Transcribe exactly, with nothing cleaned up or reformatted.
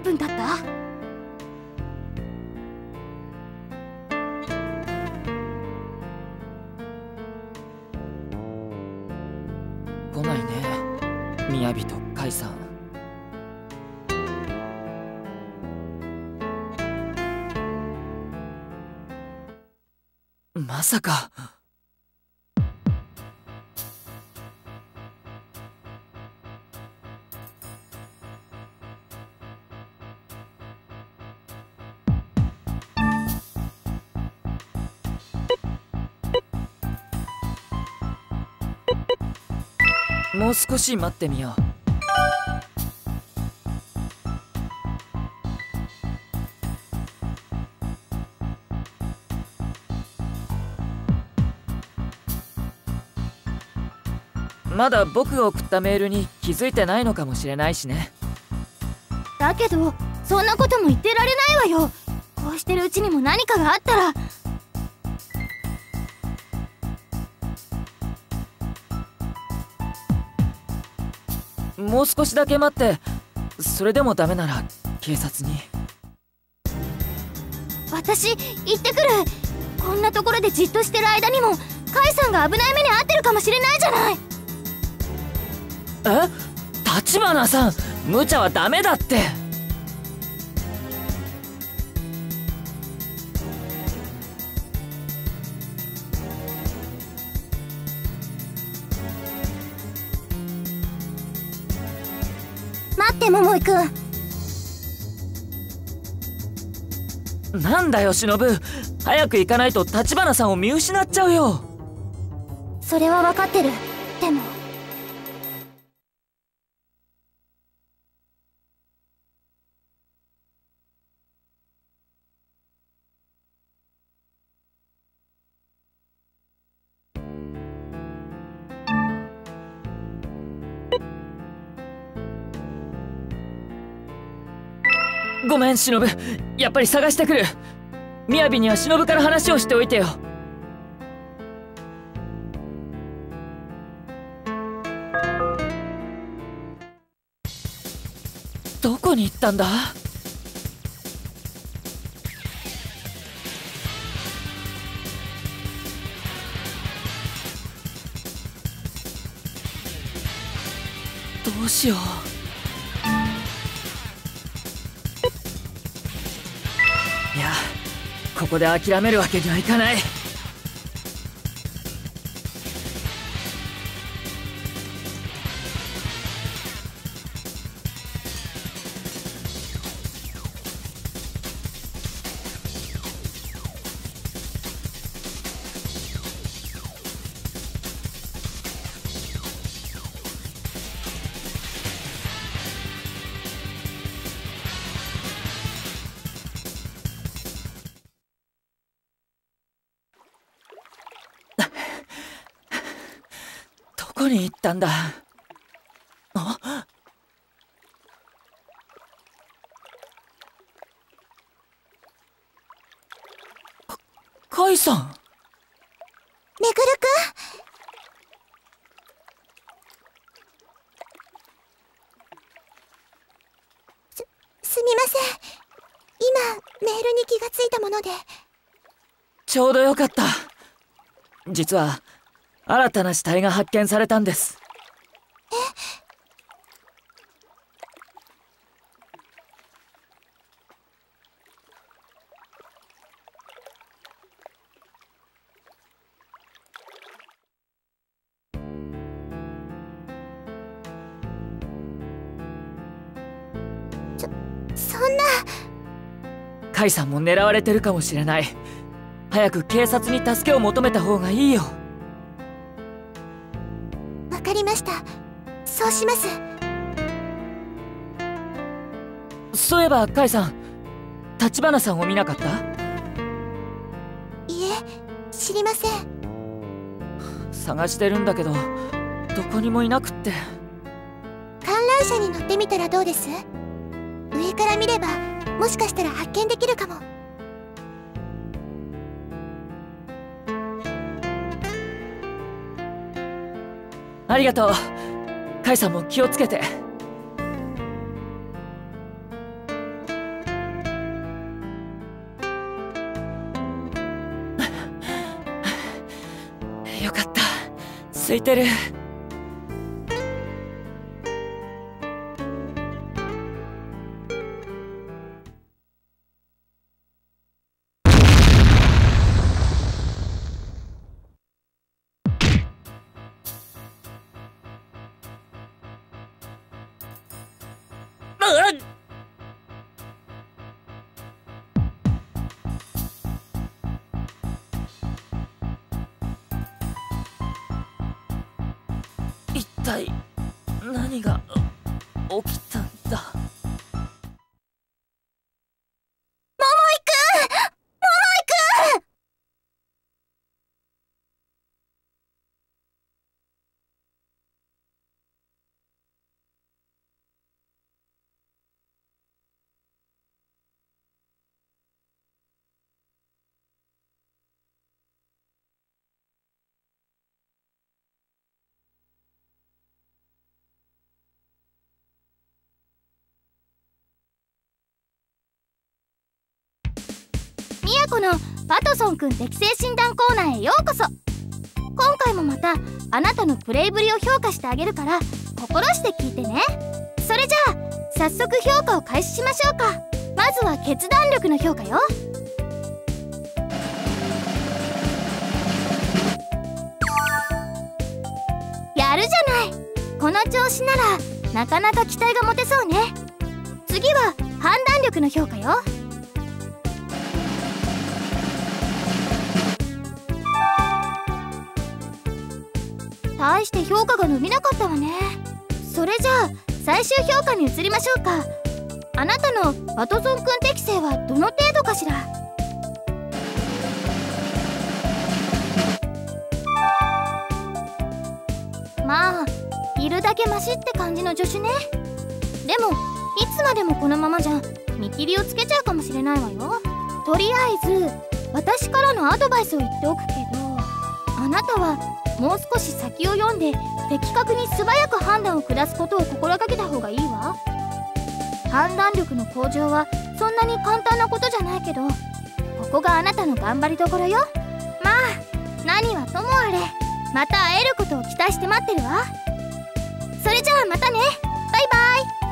分だった？ 来ないね、雅とカイさん。まさか。もう少し待ってみよう。まだ僕が送ったメールに気づいてないのかもしれないしね。 だけどそんなことも言ってられないわよ。こうしてるうちにも何かがあったら。 もう少しだけ待って。それでもダメなら警察に。 私行ってくる。こんなところでじっとしてる間にもカイさんが危ない目に遭ってるかもしれないじゃない。 え？橘さん、無茶はダメだって。 待って、桃井くん。 なんだよ忍、早く行かないと橘さんを見失っちゃうよ。 それは分かってる。でもごめん忍、やっぱり探してくる。雅には忍から話をしておいてよ。どこに行ったんだ？どうしよう。いや、ここで諦めるわけにはいかない。どこに行ったんだ。あ、か、カイさん。 めぐるくん。す、すみません。今メールに気がついたもので。 ちょうどよかった。実は新たな死体が発見されたんです。 え？そ、そんな。 カイさんも狙われてるかもしれない。早く警察に助けを求めた方がいいよ。 わかりました。そうします。 そういえばカイさん、橘さんを見なかった？ いえ、知りません。 探してるんだけどどこにもいなくって。 観覧車に乗ってみたらどうです？上から見ればもしかしたら発見できるかも。 ありがとう。カイさんも気をつけて。 空いてる。一体何が起きたんだ。 桃井くん、桃井くん。みやこのパトソンくん適性診断コーナーへようこそ。今回もまたあなたのプレイぶりを評価してあげるから心して聞いてね。それじゃあ早速評価を開始しましょうか。まずは決断力の評価よ。やるじゃない。この調子ならなかなか期待が持てそうね。次は判断力の評価よ。大して評価が伸びなかったわね。それじゃあ最終評価に移りましょうか。あなたのワトソンくん適性はどの程度かしら。まあいるだけマシって感じの助手ね。でもいつまでもこのままじゃ見切りをつけちゃうかもしれないわよ。とりあえず私からのアドバイスを言っておくけど、あなたはもう少し先を読んで的確に素早く判断を下すことを心がけた方がいいわ。判断力の向上はそんなに簡単なことじゃないけど、ここがあなたの頑張りどころよ。まあ何はともあれまた会えることを期待して待ってるわ。それじゃあまたね。バイバイ。